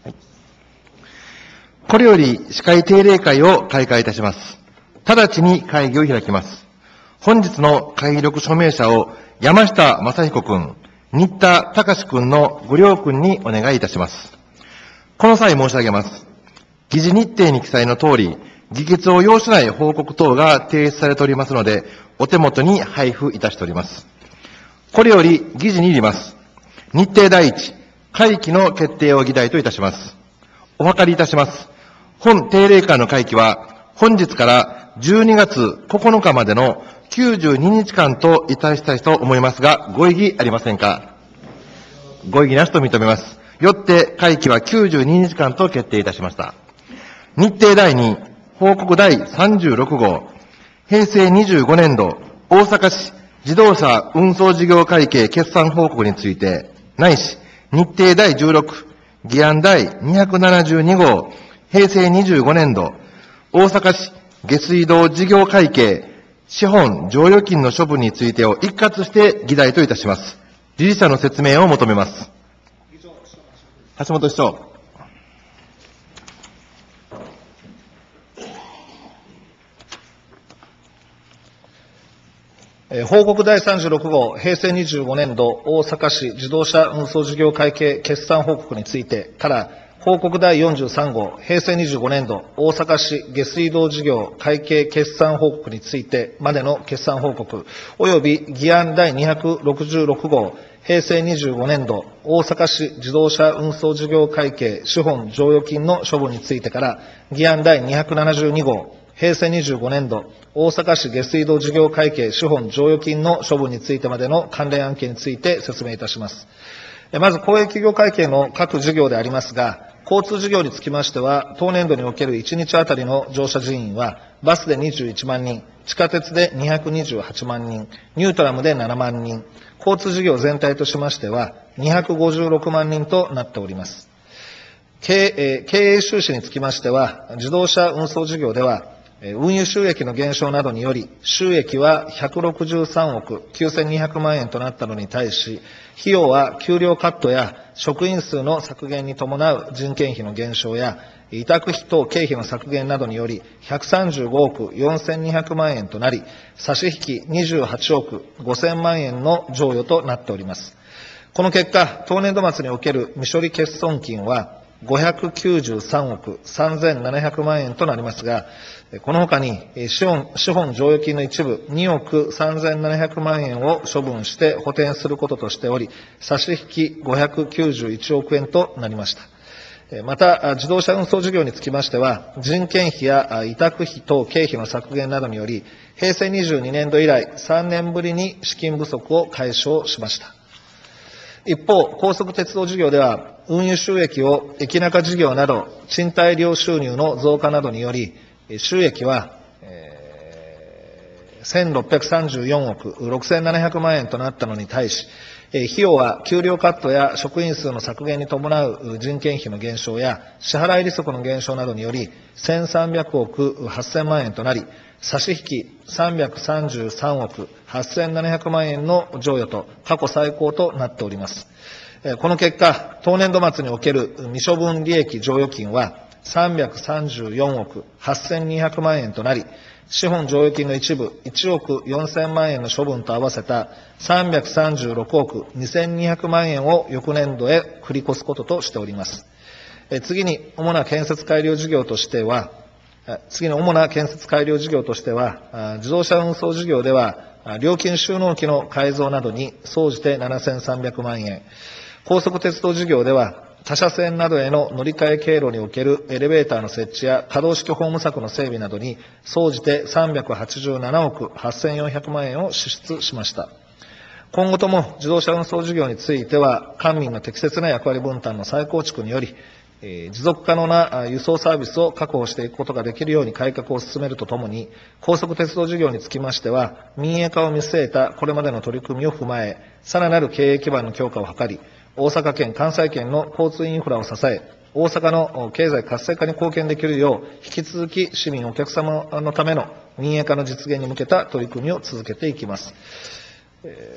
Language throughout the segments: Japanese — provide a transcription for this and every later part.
これより司会定例会を開会いたします。直ちに会議を開きます。本日の会議録署名者を山下正彦君、新田隆君のご両君にお願いいたします。この際申し上げます。議事日程に記載の通り、議決を要しない報告等が提出されておりますので、お手元に配布いたしております。これより議事に入ります。日程第一、会期の決定を議題といたします。お諮りいたします。本定例会の会期は、本日から12月9日までの92日間といたしたいと思いますが、ご異議ありませんか。ご異議なしと認めます。よって会期は92日間と決定いたしました。日程第2、報告第36号、平成25年度大阪市自動車運送事業会計決算報告について、ないし、日程第16、議案第272号、平成25年度大阪市下水道事業会計資本剰余金の処分についてを一括して議題といたします。理事者の説明を求めます。橋本市長。 報告第36号、平成25年度大阪市自動車運送事業会計決算報告についてから、報告第43号、平成25年度大阪市下水道事業会計決算報告についてまでの決算報告、及び議案第266号、平成25年度大阪市自動車運送事業会計資本剰余金の処分についてから、議案第272号、平成25年度大阪市下水道事業会計資本剰余金の処分についてまでの関連案件について説明いたします。まず、公営企業会計の各事業でありますが、交通事業につきましては、当年度における1日あたりの乗車人員は、バスで21万人、地下鉄で228万人、ニュートラムで7万人、交通事業全体としましては、256万人となっております。経営収支につきましては、自動車運送事業では、運輸収益の減少などにより、収益は163億9200万円となったのに対し、費用は給料カットや職員数の削減に伴う人件費の減少や、委託費等経費の削減などにより、135億4200万円となり、差し引き28億5000万円の剰余となっております。この結果、当年度末における未処理欠損金は、593億3700万円となりますが、このほかに資本剰余金の一部2億3700万円を処分して補填することとしており、差し引き591億円となりました。また、自動車運送事業につきましては、人件費や委託費等経費の削減などにより、平成22年度以来3年ぶりに資金不足を解消しました。一方、高速鉄道事業では、運輸収益を駅中事業など、賃貸料収入の増加などにより、収益は、1634億6700万円となったのに対し、費用は給料カットや職員数の削減に伴う人件費の減少や、支払い利息の減少などにより、1300億8000万円となり、差し引き333億8700万円の剰余と過去最高となっております。この結果、当年度末における未処分利益剰余金は334億8200万円となり、資本剰余金の一部1億4000万円の処分と合わせた336億2200万円を翌年度へ繰り越すこととしております。次に、主な建設改良事業としては、自動車運送事業では、料金収納機の改造などに総じて7300万円、高速鉄道事業では、他社線などへの乗り換え経路におけるエレベーターの設置や可動式ホーム柵の整備などに総じて387億8400万円を支出しました。今後とも自動車運送事業については、官民の適切な役割分担の再構築により、持続可能な輸送サービスを確保していくことができるように改革を進めるとともに、高速鉄道事業につきましては、民営化を見据えたこれまでの取り組みを踏まえ、さらなる経営基盤の強化を図り、大阪県、関西圏の交通インフラを支え、大阪の経済活性化に貢献できるよう、引き続き市民お客様のための民営化の実現に向けた取り組みを続けていきます。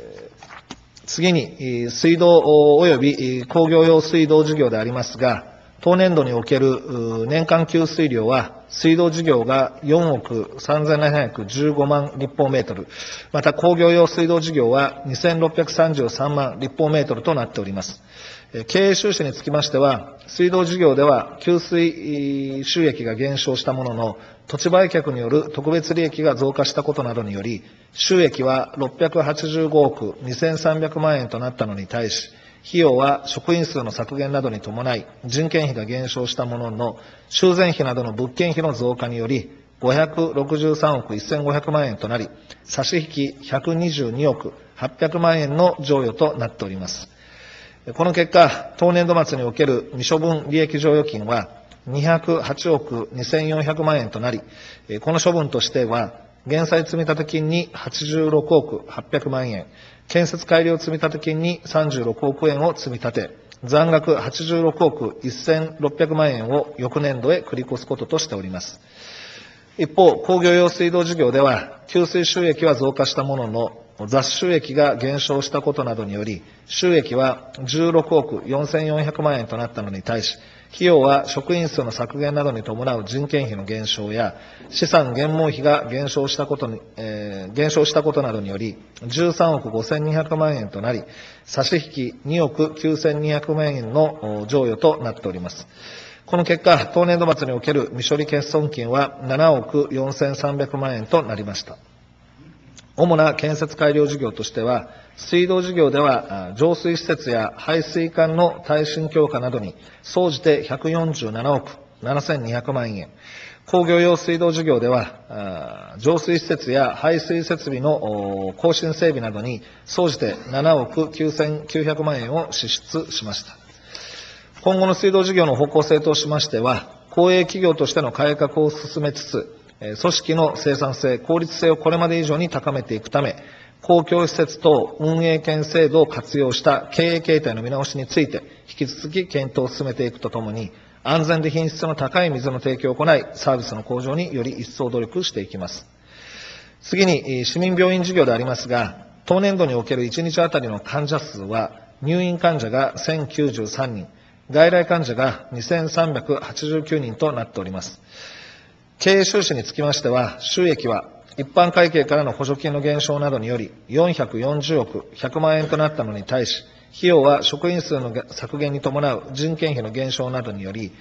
次に、水道及び工業用水道事業でありますが、 当年度における年間給水量は、水道事業が4億3715万立方メートル、また工業用水道事業は2633万立方メートルとなっております。経営収支につきましては、水道事業では給水収益が減少したものの、土地売却による特別利益が増加したことなどにより、収益は685億2300万円となったのに対し、費用は職員数の削減などに伴い、人件費が減少したものの、修繕費などの物件費の増加により、563億1500万円となり、差し引き122億800万円の剰余となっております。この結果、当年度末における未処分利益剰余金は208億2400万円となり、この処分としては、減債積立金に86億800万円、建設改良積立金に36億円を積み立て、残額86億1600万円を翌年度へ繰り越すこととしております。一方、工業用水道事業では、給水収益は増加したものの、雑収益が減少したことなどにより、収益は16億4400万円となったのに対し、費用は職員数の削減などに伴う人件費の減少や、資産減耗費が減少したことなどにより、13億5200万円となり、差し引き2億9200万円の剰余となっております。この結果、当年度末における未処理欠損金は7億4300万円となりました。主な建設改良事業としては、水道事業では、浄水施設や排水管の耐震強化などに、総じて147億7200万円。工業用水道事業では、浄水施設や排水設備の更新整備などに、総じて7億9900万円を支出しました。今後の水道事業の方向性としましては、公営企業としての改革を進めつつ、組織の生産性、効率性をこれまで以上に高めていくため、公共施設等運営権制度を活用した経営形態の見直しについて、引き続き検討を進めていくとともに、安全で品質の高い水の提供を行い、サービスの向上により一層努力していきます。次に、市民病院事業でありますが、当年度における1日あたりの患者数は、入院患者が1093人、外来患者が2389人となっております。経営収支につきましては、収益は一般会計からの補助金の減少などにより440億100万円となったのに対し、費用は職員数の削減に伴う人件費の減少などにより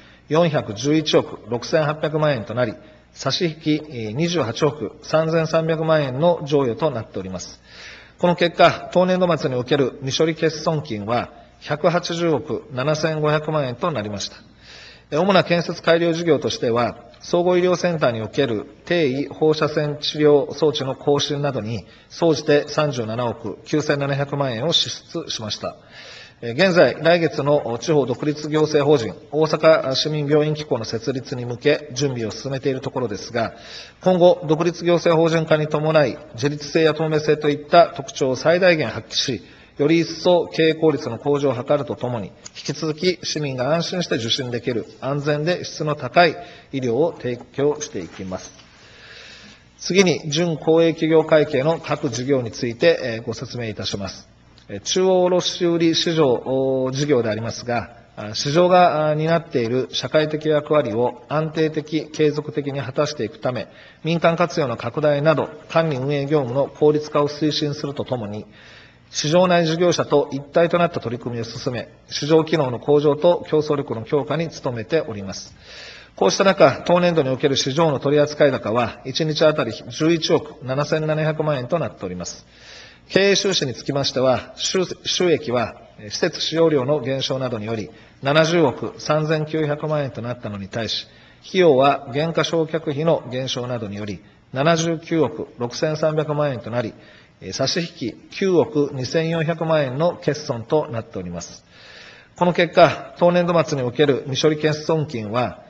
411億6800万円となり、差し引き28億3300万円の剰余となっております。この結果、当年度末における未処理欠損金は180億7500万円となりました。主な建設改良事業としては、総合医療センターにおける低位放射線治療装置の更新などに、総じて37億9700万円を支出しました。現在、来月の地方独立行政法人大阪市民病院機構の設立に向け準備を進めているところですが、今後、独立行政法人化に伴い、自律性や透明性といった特徴を最大限発揮し、より一層経営効率の向上を図るとともに、引き続き市民が安心して受診できる安全で質の高い医療を提供していきます。次に、準公営企業会計の各事業についてご説明いたします。中央卸売市場事業でありますが、市場が担っている社会的役割を安定的、継続的に果たしていくため、民間活用の拡大など、管理運営業務の効率化を推進するとともに、市場内事業者と一体となった取り組みを進め、市場機能の向上と競争力の強化に努めております。こうした中、当年度における市場の取扱高は、1日あたり11億7700万円となっております。経営収支につきましては、収益は、施設使用料の減少などにより、70億3900万円となったのに対し、費用は減価償却費の減少などにより、79億6300万円となり、差し引き9億2400万円の欠損となっております。この結果、当年度末における未処理欠損金は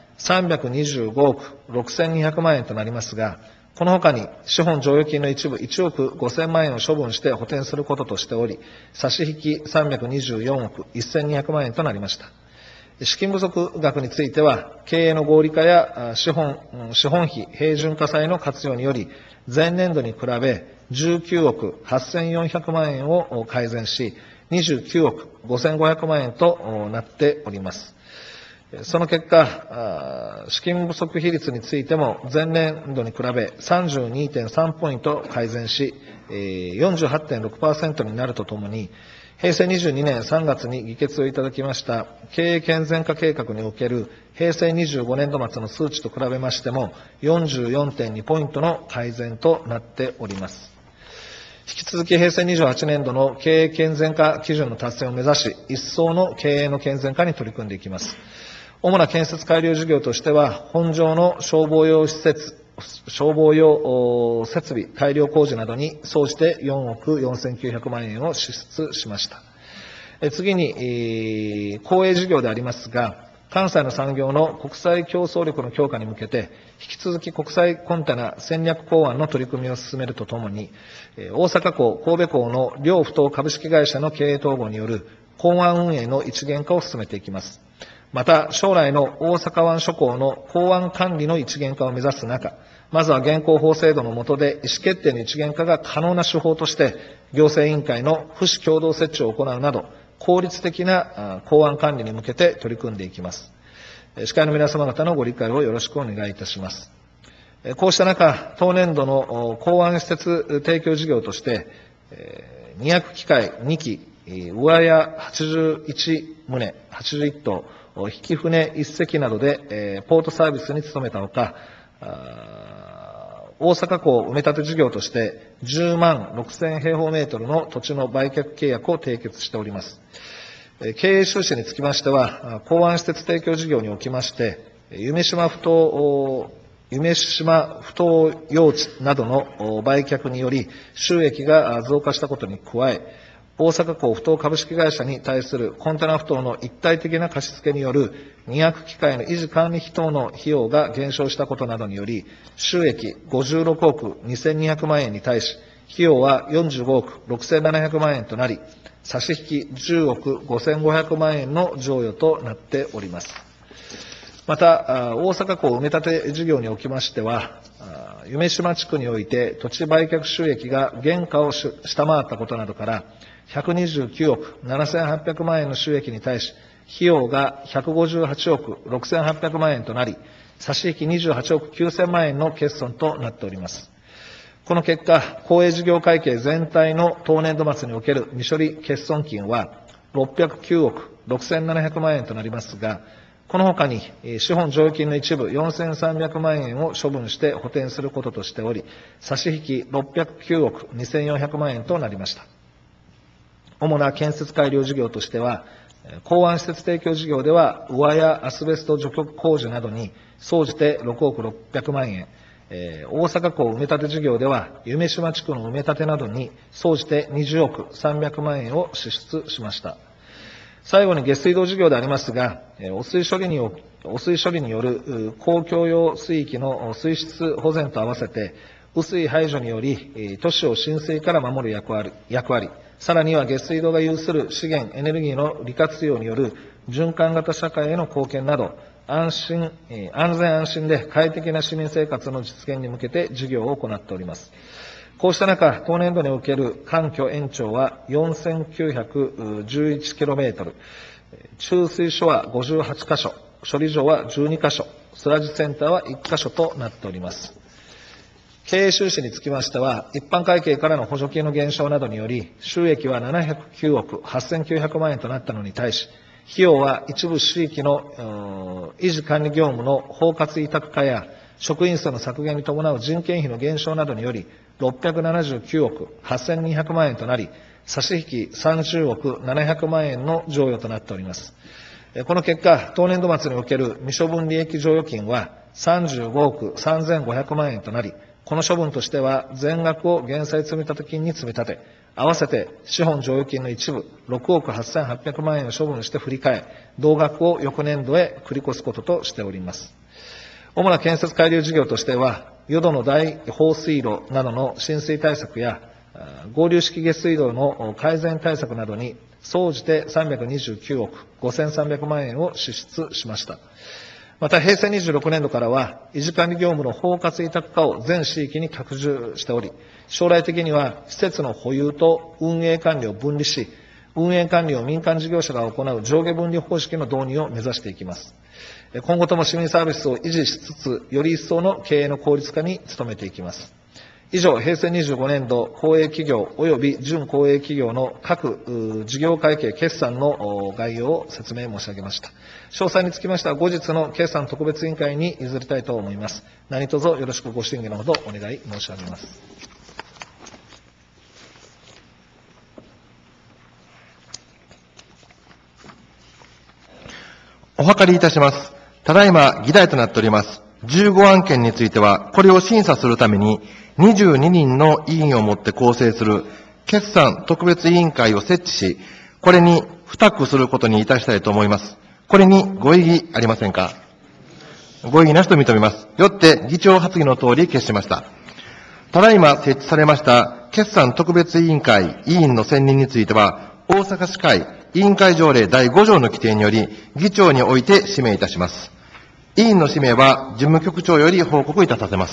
325億6200万円となりますが、この他に資本剰余金の一部1億5000万円を処分して補填することとしており、差し引き324億1200万円となりました。資金不足額については、経営の合理化や資本費平準化債の活用により、前年度に比べ19億8400万円を改善し、29億5500万円となっております。 その結果、資金不足比率についても前年度に比べ 32.3 ポイント改善し、48.6% になるとともに、平成22年3月に議決をいただきました経営健全化計画における平成25年度末の数値と比べましても 44.2 ポイントの改善となっております。引き続き平成28年度の経営健全化基準の達成を目指し、一層の経営の健全化に取り組んでいきます。主な建設改良事業としては、本条の消防用設備改良工事などに総じて4億4900万円を支出しました。次に、公営事業でありますが、関西の産業の国際競争力の強化に向けて、引き続き国際コンテナ戦略港湾の取り組みを進めるとともに、大阪港、神戸港の両不当株式会社の経営統合による港湾運営の一元化を進めていきます。また、将来の大阪湾諸港の港湾管理の一元化を目指す中、まずは現行法制度の下で意思決定の一元化が可能な手法として、行政委員会の府市共同設置を行うなど、効率的な港湾管理に向けて取り組んでいきます。司会の皆様方のご理解をよろしくお願いいたします。こうした中、当年度の港湾施設提供事業として、200機械2機、上屋81棟、81棟、引き船1隻などで、ポートサービスに努めたほか、大阪港埋め立て事業として、10万6000平方メートルの土地の売却契約を締結しております。経営収支につきましては、港湾施設提供事業におきまして、夢島ふ頭用地などの売却により、収益が増加したことに加え、大阪港不当株式会社に対するコンテナ不当の一体的な貸し付けによる200機械の維持管理費等の費用が減少したことなどにより、収益56億2200万円に対し、費用は45億6700万円となり、差し引き10億5500万円の剰余となっております。また、大阪港埋め立て事業におきましては、夢島地区において土地売却収益が原価を下回ったことなどから、129億7800万円の収益に対し、費用が158億6800万円となり、差し引き28億9000万円の欠損となっております。この結果、公営事業会計全体の当年度末における未処理欠損金は609億6700万円となりますが、このほかに資本剰余金の一部4300万円を処分して補填することとしており、差し引き609億2400万円となりました。主な建設改良事業としては、港湾施設提供事業では、上やアスベスト除去工事などに総じて6億600万円、大阪港埋め立て事業では、夢島地区の埋め立てなどに総じて20億300万円を支出しました。最後に下水道事業でありますが、汚水処理による公共用水域の水質保全と合わせて、汚水排除により、都市を浸水から守る役割、さらには下水道が有する資源、エネルギーの利活用による循環型社会への貢献など、安全安心で快適な市民生活の実現に向けて事業を行っております。こうした中、当年度における環境延長は 4911km、注水所は58カ所、処理場は12カ所、スラッジセンターは1カ所となっております。経営収支につきましては、一般会計からの補助金の減少などにより、収益は709億8900万円となったのに対し、費用は一部地域の維持管理業務の包括委託化や、職員数の削減に伴う人件費の減少などにより、679億8200万円となり、差し引き30億700万円の剰余となっております。この結果、当年度末における未処分利益剰余金は35億3500万円となり、この処分としては、全額を減債積立金に積み立て、合わせて資本剰余金の一部、6億8800万円を処分して振り替え、同額を翌年度へ繰り越すこととしております。主な建設改良事業としては、淀の大放水路などの浸水対策や、合流式下水道の改善対策などに、総じて329億5300万円を支出しました。また、平成26年度からは、維持管理業務の包括委託化を全地域に拡充しており、将来的には施設の保有と運営管理を分離し、運営管理を民間事業者が行う上下分離方式の導入を目指していきます。 今後とも市民サービスを維持しつつ、より一層の経営の効率化に努めていきます。以上、平成25年度公営企業及び準公営企業の各事業会計決算の概要を説明申し上げました。詳細につきましては、後日の決算特別委員会に譲りたいと思います。何卒よろしくご審議のほどお願い申し上げます。 お諮りいたします。ただいま議題となっております15案件については、これを審査するために22人の委員をもって構成する決算特別委員会を設置し、これに付託することにいたしたいと思います。これにご異議ありませんか？ご異議なしと認めます。よって議長発議の通り決しました。ただいま設置されました決算特別委員会委員の選任については、大阪市会委員会条例第5条の規定により、議長において指名いたします。委員の指名は事務局長より報告いたさせます。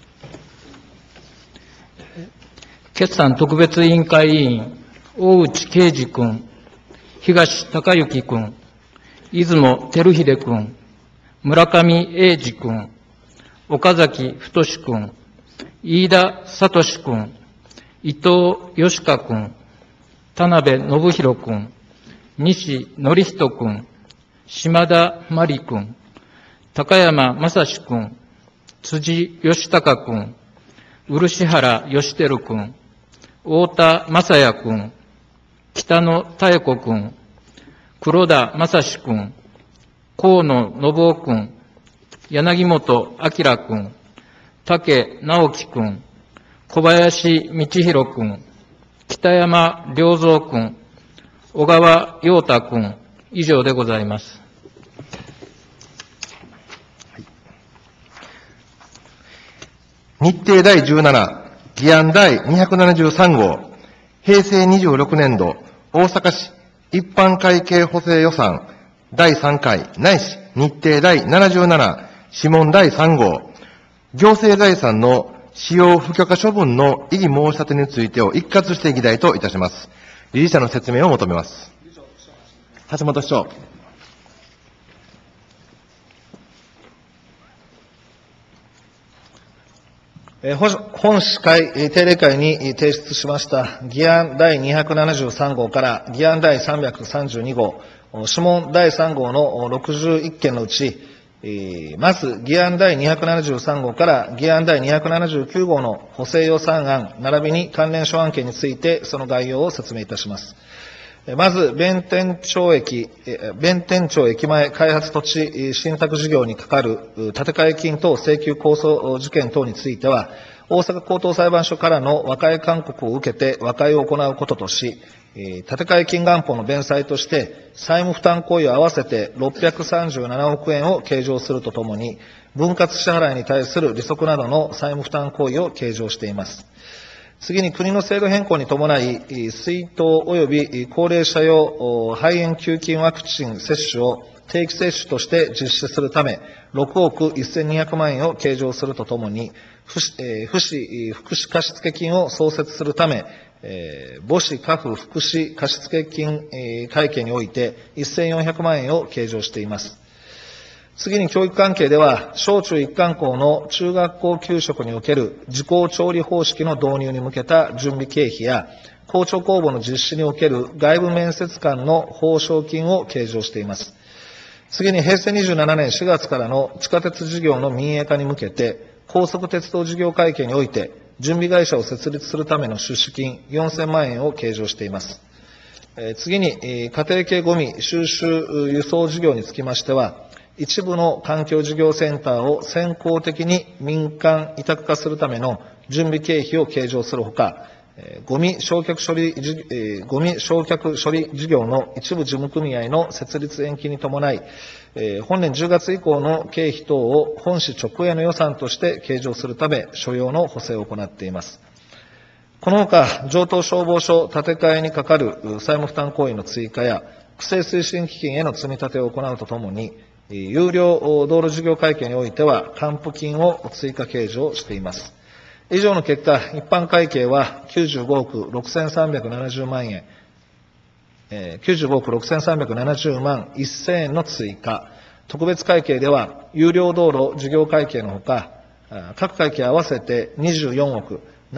決算特別委員会委員、大内啓二君、東隆之君、出雲照秀君、村上英二君、岡崎太君、飯田聡君、伊藤義香君、田辺信弘君、西典人君、島田真理君、高山正史君、辻義孝君、漆原義輝君、太田正也君、北野妙子君、黒田正史君、河野信夫君、柳本明君、竹直樹君、小林道弘君、北山良三君、小川陽太君、以上でございます。 日程第17、議案第273号、平成26年度大阪市一般会計補正予算第3回ないし日程第77、諮問第3号、行政財産の使用不許可処分の異議申し立てについてを一括して議題といたします。理事者の説明を求めます。橋本市長。 本市会定例会に提出しました議案第273号から議案第332号、諮問第3号の61件のうち、まず議案第273号から議案第279号の補正予算案並びに関連諸案件についてその概要を説明いたします。まず、弁天町駅前開発土地信託事業にかかる建て替え金等請求控訴事件等については、大阪高等裁判所からの和解勧告を受けて和解を行うこととし、建て替え金元本の弁済として、債務負担行為を合わせて637億円を計上するとともに、分割支払いに対する利息などの債務負担行為を計上しています。次に国の制度変更に伴い、水筒及び高齢者用肺炎球菌ワクチン接種を定期接種として実施するため、6億1200万円を計上するとともに、福祉貸付金を創設するため、母子家父福祉貸付金会計において1400万円を計上しています。次に教育関係では、小中一貫校の中学校給食における自校調理方式の導入に向けた準備経費や、校長公募の実施における外部面接官の報奨金を計上しています。次に平成27年4月からの地下鉄事業の民営化に向けて、高速鉄道事業会計において、準備会社を設立するための出資金4000万円を計上しています。次に、家庭系ゴミ収集輸送事業につきましては、一部の環境事業センターを先行的に民間委託化するための準備経費を計上するほか、ゴミ焼却処理事業の一部事務組合の設立延期に伴い、本年10月以降の経費等を本市直営の予算として計上するため、所要の補正を行っています。このほか、城東消防署建て替えにかかる債務負担行為の追加や、区政推進基金への積み立てを行うとともに、有料道路事業会計においては、還付金を追加計上しています。以上の結果、一般会計は95億6370万円、95億6370万1000円の追加、 特別会計では、有料道路事業会計のほか、各会計合わせて24億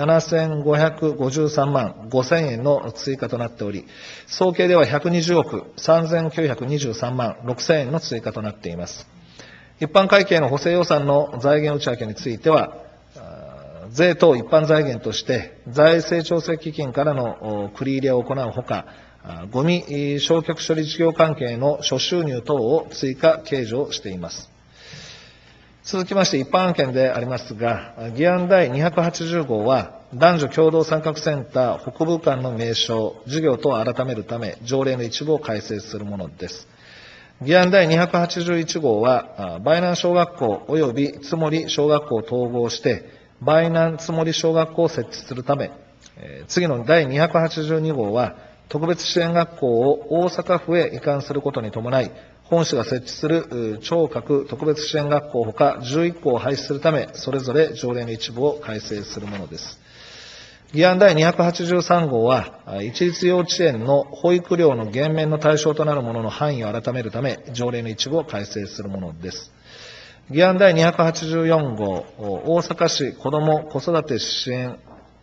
7553万5000円の追加となっており、総計では120億3923万6000円の追加となっています。一般会計の補正予算の財源内訳については、税等一般財源として、財政調整基金からの繰り入れを行うほか、ゴミ焼却処理事業関係の諸収入等を追加計上しています。続きまして一般案件でありますが、議案第280号は、男女共同参画センター北部間の名称、事業等を改めるため、条例の一部を改正するものです。議案第281号は、梅南小学校及び津森小学校を統合して、梅南津森小学校を設置するため、次の第282号は、特別支援学校を大阪府へ移管することに伴い、本市が設置する聴覚特別支援学校ほか11校を廃止するため、それぞれ条例の一部を改正するものです。議案第283号は、一律幼稚園の保育料の減免の対象となるものの範囲を改めるため、条例の一部を改正するものです。議案第284号、大阪市子ども子育て支援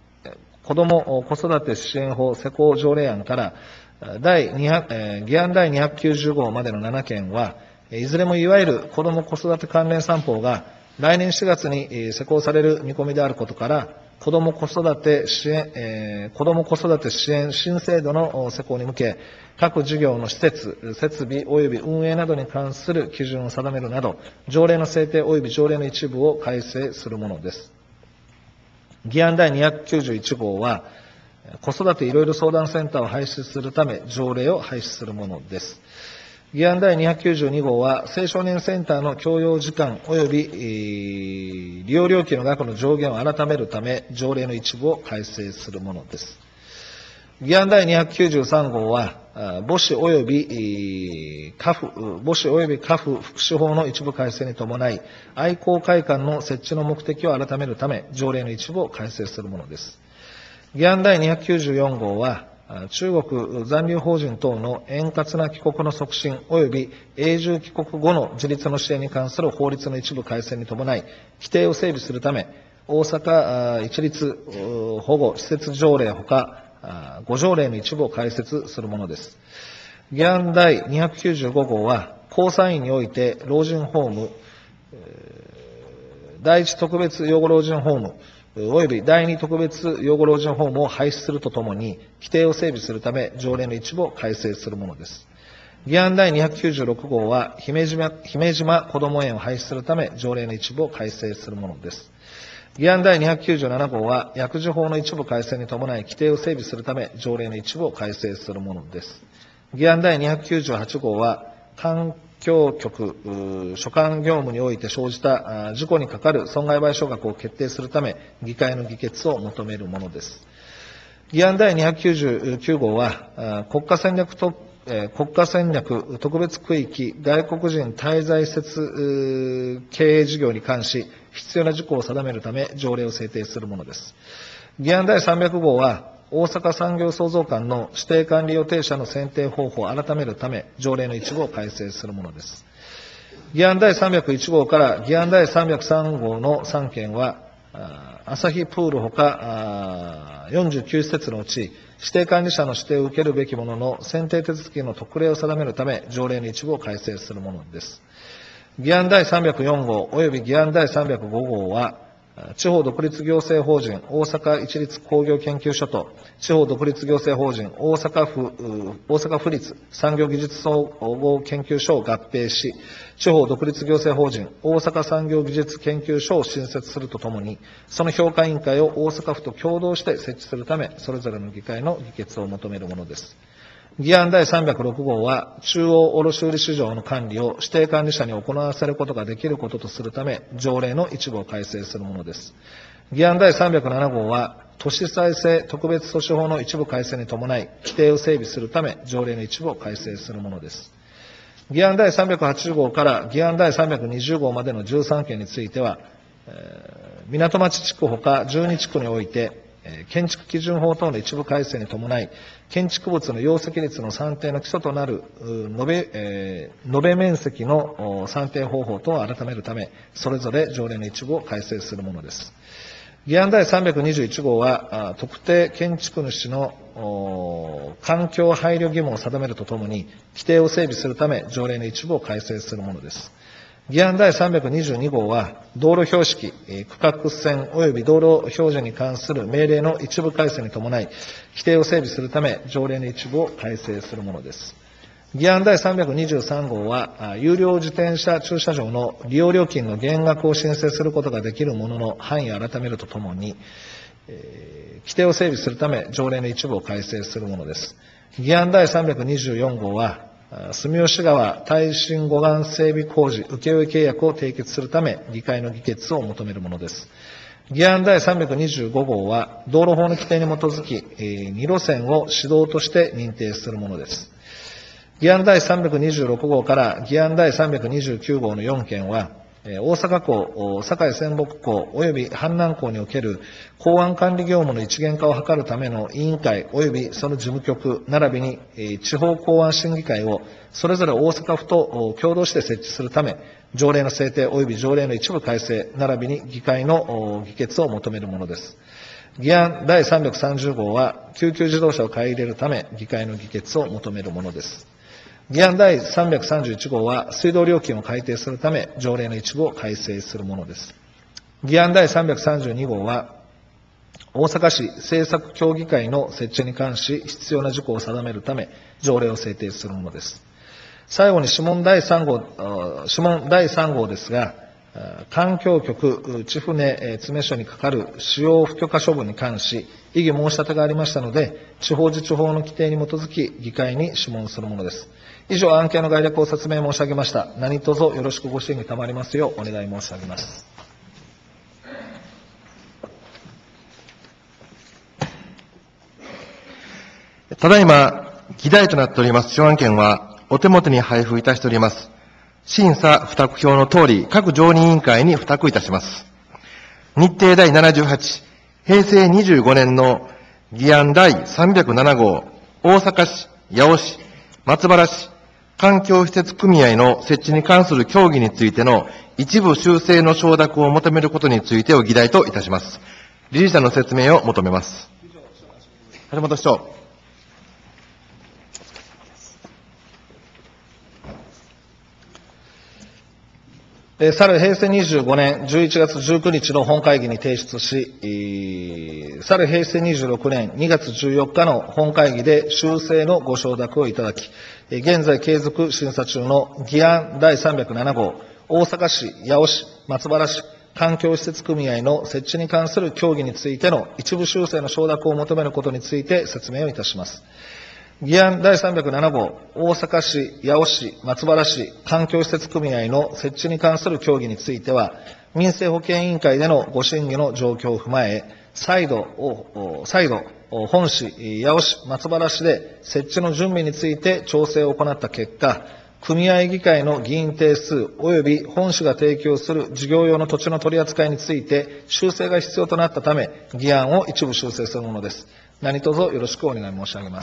法施行条例案から、議案第290号までの7件は、いずれもいわゆる子ども子育て関連三法が来年4月に施行される見込みであることから、子ども子育て支援新制度の施行に向け、各事業の施設、設備及び運営などに関する基準を定めるなど、条例の制定及び条例の一部を改正するものです。議案第291号は、子育ていろいろ相談センターを廃止するため、条例を廃止するものです。議案第292号は、青少年センターの教養時間及び利用料金の額の上限を改めるため、条例の一部を改正するものです。議案第293号は、母子及び家父福祉法の一部改正に伴い、愛好会館の設置の目的を改めるため、条例の一部を改正するものです。議案第294号は、中国残留邦人等の円滑な帰国の促進及び永住帰国後の自立の支援に関する法律の一部改正に伴い、規定を整備するため、大阪一律保護施設条例ほか、5条例の一部を開設するものです。議案第295号は、交際院において老人ホーム、第一特別養護老人ホーム、及び第二特別養護老人ホームを廃止するとともに、規定を整備するため、条例の一部を改正するものです。議案第296号は、姫島こども園を廃止するため、条例の一部を改正するものです。議案第297号は、薬事法の一部改正に伴い、規定を整備するため、条例の一部を改正するものです。議案第298号は、環境局所管業務において生じた事故にかかる損害賠償額を決定するため、議会の議決を求めるものです。議案第299号は、国家戦略特別区域外国人滞在施設経営事業に関し、必要な事項を定めるため、条例を制定するものです。議案第300号は、大阪産業創造館の指定管理予定者の選定方法を改めるため、条例の一部を改正するものです。議案第301号から議案第303号の3件は、朝日プールほか49施設のうち、指定管理者の指定を受けるべきものの選定手続きの特例を定めるため、条例の一部を改正するものです。議案第304号及び議案第305号は、地方独立行政法人大阪市立工業研究所と地方独立行政法人大阪府立産業技術総合研究所を合併し、地方独立行政法人大阪産業技術研究所を新設するとともに、その評価委員会を大阪府と共同して設置するため、それぞれの議会の議決を求めるものです。議案第306号は、中央卸売市場の管理を指定管理者に行わせることができることとするため、条例の一部を改正するものです。議案第307号は、都市再生特別措置法の一部改正に伴い、規定を整備するため、条例の一部を改正するものです。議案第380号から議案第320号までの13件については、港町地区ほか12地区において、 建築基準法等の一部改正に伴い、建築物の容積率の算定の基礎となる延べ面積の算定方法等を改めるため、それぞれ条例の一部を改正するものです。議案第321号は、特定建築主の環境配慮義務を定めるとともに、規定を整備するため、条例の一部を改正するものです。議案第322号は、道路標識、区画線及び道路標示に関する命令の一部改正に伴い、規定を整備するため、条例の一部を改正するものです。議案第323号は、有料自転車駐車場の利用料金の減額を申請することができるものの範囲を改めるとともに、規定を整備するため、条例の一部を改正するものです。議案第324号は、住吉川耐震護岸整備工事請負契約を締結するため、議会の議決を求めるものです。議案第325号は、道路法の規定に基づき、2路線を指導として認定するものです。議案第326号から議案第329号の4件は、大阪港、堺泉北港及び阪南港における港湾管理業務の一元化を図るための委員会及びその事務局、並びに地方港湾審議会をそれぞれ大阪府と共同して設置するため、条例の制定及び条例の一部改正、並びに議会の議決を求めるものです。議案第330号は、救急自動車を買い入れるため、議会の議決を求めるものです。議案第331号は、水道料金を改定するため、条例の一部を改正するものです。議案第332号は、大阪市政策協議会の設置に関し、必要な事項を定めるため、条例を制定するものです。最後に諮問第3号ですが、環境局千船詰所にかかる使用不許可処分に関し、異議申し立てがありましたので、地方自治法の規定に基づき、議会に諮問するものです。以上、案件の概略を説明申し上げました。何卒よろしくご審議賜りますようお願い申し上げます。 ただいま、議題となっております諸案件は、お手元に配布いたしております。審査付託表の通り、各常任委員会に付託いたします。日程第78、平成25年の議案第307号、大阪市、八尾市、松原市、環境施設組合の設置に関する協議についての一部修正の承諾を求めることについてを議題といたします。理事者の説明を求めます。橋本市長。 去る平成25年11月19日の本会議に提出し、去る平成26年2月14日の本会議で修正のご承諾をいただき、現在継続審査中の議案第307号、大阪市、八尾市、松原市、環境施設組合の設置に関する協議についての一部修正の承諾を求めることについて説明をいたします。議案第307号、大阪市、八尾市、松原市、環境施設組合の設置に関する協議については、民生保健委員会でのご審議の状況を踏まえ、再度、本市、八尾市、松原市で設置の準備について調整を行った結果、組合議会の議員定数及び本市が提供する事業用の土地の取り扱いについて修正が必要となったため、議案を一部修正するものです。何卒よろしくお願い申し上げます。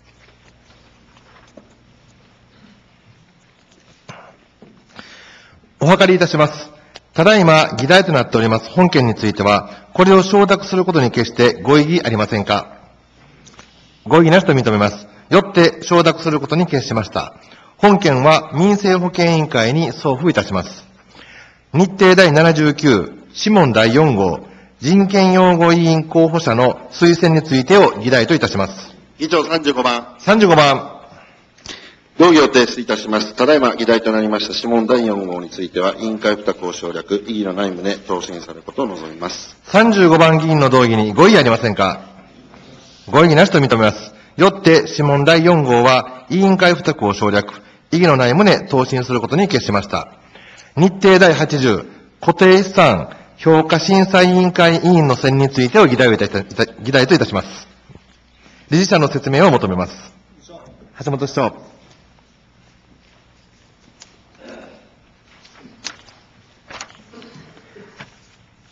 お諮りいたします。ただいま議題となっております本件については、これを承諾することに決してご異議ありませんか。ご異議なしと認めます。よって承諾することに決しました。本件は民生保健委員会に送付いたします。日程第79、諮問第4号、人権擁護委員候補者の推薦についてを議題といたします。 議長35番。 35番。 動議を提出いたします。ただいま議題となりました諮問第4号については、委員会付託を省略、異議のない旨、答申されることを望みます。 35番議員の動議にご異議ありませんか。ご異議なしと認めます。よって諮問第4号は委員会付託を省略、異議のない旨、答申することに決しました。日程第80、固定資産評価審査委員会委員の選についてを議題といたします。理事者の説明を求めます。橋本市長。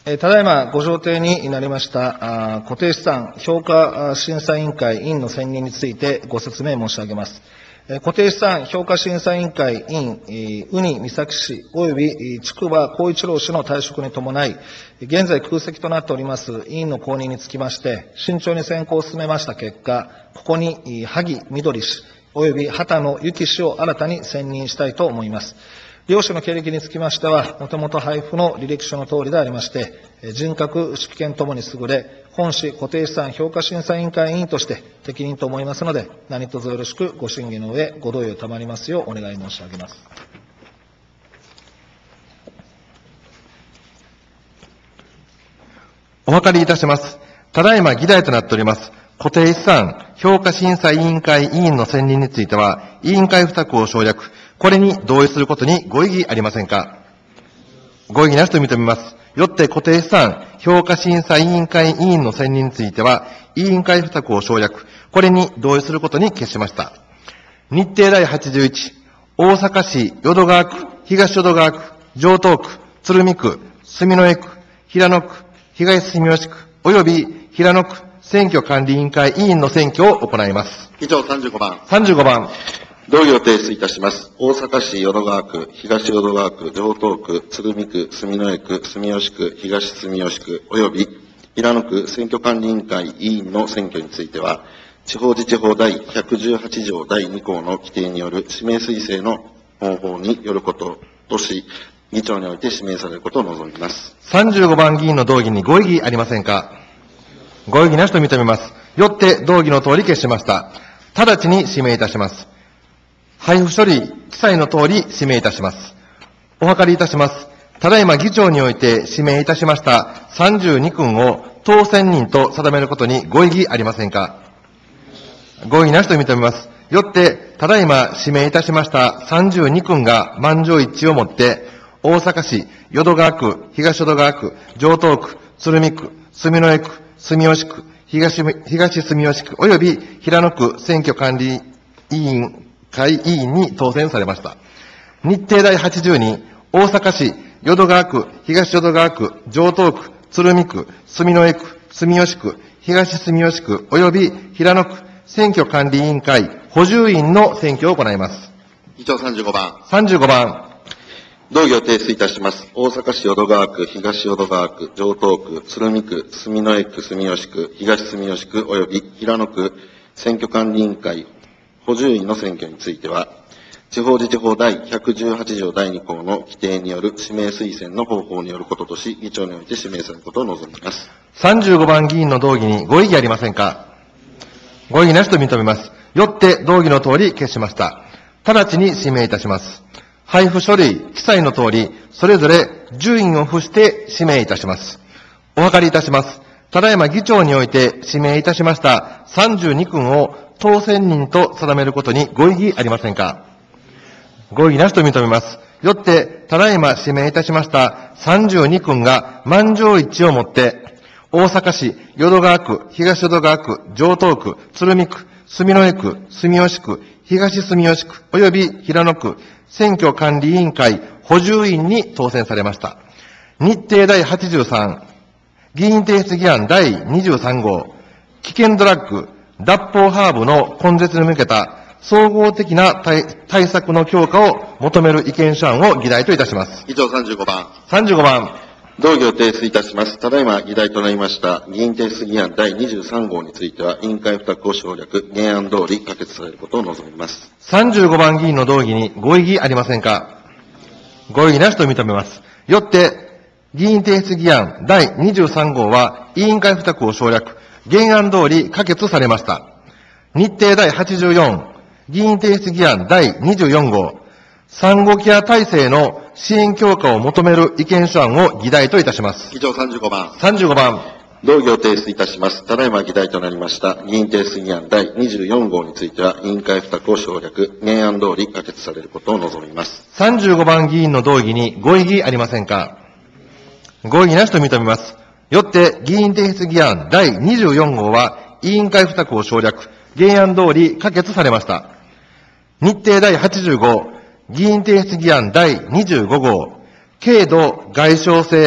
ただいまご上程になりました固定資産評価審査委員会委員の選任についてご説明申し上げます。固定資産評価審査委員会委員、宇仁美咲氏及び筑波光一郎氏の退職に伴い、現在空席となっております委員の後任につきまして、慎重に選考を進めました結果、ここに萩みどり氏及び畑野由紀氏を新たに選任したいと思います。両氏の経歴につきましては、もともと配布の履歴書の通りでありまして、人格、識見ともに優れ、本市固定資産評価審査委員会委員として適任と思いますので、何卒よろしくご審議の上、ご同意を賜りますようお願い申し上げます。 お諮りいたします。ただいま議題となっております。固定資産評価審査委員会委員の選任については、委員会付託を省略、これに同意することにご異議ありませんか。ご異議なしと認めます。よって固定資産評価審査委員会委員の選任については、委員会付託を省略、これに同意することに決しました。日程第81、大阪市淀川区、東淀川区、城東区、鶴見区、住之江区、平野区、東住吉区、及び平野区選挙管理委員会委員の選挙を行います。 以上35番。 35番。 動議を提出いたします。大阪市淀川区、東淀川区、城東区、鶴見区、住之江区、住吉区、東住吉区、及び平野区選挙管理委員会委員の選挙については、地方自治法第118条第2項の規定による指名推薦の方法によることとし、議長において指名されることを望みます。 35番議員の動議にご異議ありませんか。ご異議なしと認めます。よって動議の通り決しました。直ちに指名いたします。配布処理、記載の通り指名いたします。お諮りいたします。ただいま議長において指名いたしました32君を当選人と定めることにご異議ありませんか。ご異議なしと認めます。よって、ただいま指名いたしました32君が満場一致をもって、大阪市淀川区、東淀川区、城東区、鶴見区、住之江区、住吉区、東住吉区、及び平野区選挙管理委員会委員に当選されました。日程第82、大阪市淀川区、東淀川区、城東区、鶴見区、住之江区、住吉区、東住吉区、及び平野区選挙管理委員会補充員の選挙を行います。 議長35番。 35番。 動議を提出いたします。大阪市淀川区、東淀川区、城東区、鶴見区、住之江区、住吉区、東住吉区、及び平野区選挙管理委員会補充員の選挙については、地方自治法第118条第2項の規定による指名推薦の方法によることとし、議長において指名されることを望みます。 35番議員の動議にご異議ありませんか。ご異議なしと認めます。よって動議の通り決しました。直ちに指名いたします。配布書類、記載の通り、それぞれ順位を付して指名いたします。お諮りいたします。ただいま議長において指名いたしました32君を当選人と定めることにご異議ありませんか。ご異議なしと認めます。よって、ただいま指名いたしました32君が満場一致をもって、大阪市淀川区、東淀川区、城東区、鶴見区、住之江区、住吉区、東住吉区、及び平野区、選挙管理委員会補充員に当選されました。日程第83、議員提出議案第23号、危険ドラッグ、脱法ハーブの根絶に向けた総合的な対策の強化を求める意見書案を議題といたします。 議長35番。 35番。 動議を提出いたします。ただいま議題となりました議員提出議案第23号については、委員会付託を省略、原案通り可決されることを望みます。 35番議員の動議にご異議ありませんか。ご異議なしと認めます。よって、議員提出議案第23号は、委員会付託を省略、原案通り可決されました。日程第84、議員提出議案第24号、産後ケア体制の支援強化を求める意見書案を議題といたします。 議長35番。 35番。 動議を提出いたします。ただいま議題となりました議員提出議案第24号については、委員会付託を省略、原案通り可決されることを望みます。 35番議員の動議にご異議ありませんか。ご異議なしと認めます。よって、議員提出議案第24号は、委員会付託を省略、原案通り可決されました。日程第85、議員提出議案第25号、軽度外傷性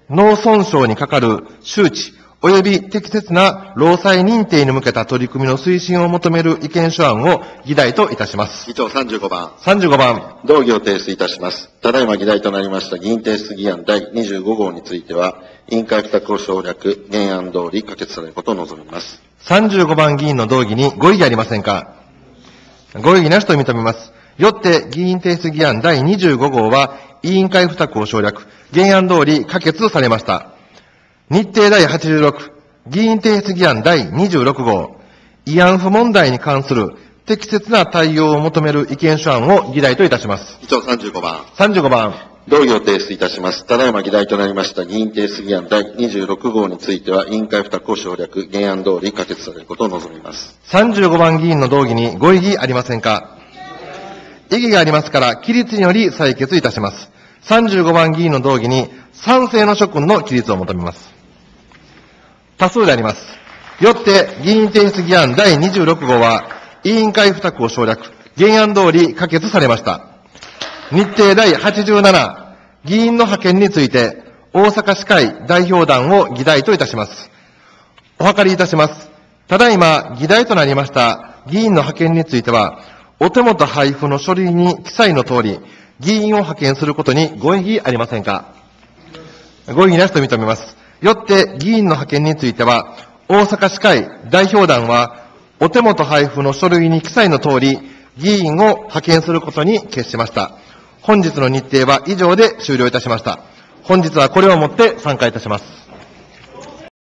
脳損傷にかかる周知及び適切な労災認定に向けた取り組みの推進を求める意見書案を議題といたします。 議長35番。 35番。 動議を提出いたします。ただいま議題となりました議員提出議案第25号については、委員会付託を省略、原案通り可決されることを望みます。 35番議員の動議にご異議ありませんか？ご異議なしと認めます。よって議員提出議案第25号は、委員会付託を省略、原案通り可決されました。日程第86、議員提出議案第26号、慰安婦問題に関する適切な対応を求める意見書案を議題といたします。 議長35番。 35番。 動議を提出いたします。ただいま議題となりました議員提出議案第26号については、委員会付託を省略、原案通り可決されることを望みます。 35番議員の動議にご異議ありませんか？異議がありますから、起立により採決いたします。35番議員の動議に賛成の諸君の起立を求めます。多数であります。よって、議員提出議案第26号は、委員会付託を省略、原案通り可決されました。日程第87、議員の派遣について、大阪市会代表団を議題といたします。お諮りいたします。ただいま、議題となりました議員の派遣については、お手元配布の書類に記載の通り、議員を派遣することにご異議ありませんか？ご異議なしと認めます。よって議員の派遣については、大阪市会代表団は、お手元配布の書類に記載の通り、議員を派遣することに決しました。本日の日程は以上で終了いたしました。本日はこれをもって参加いたします。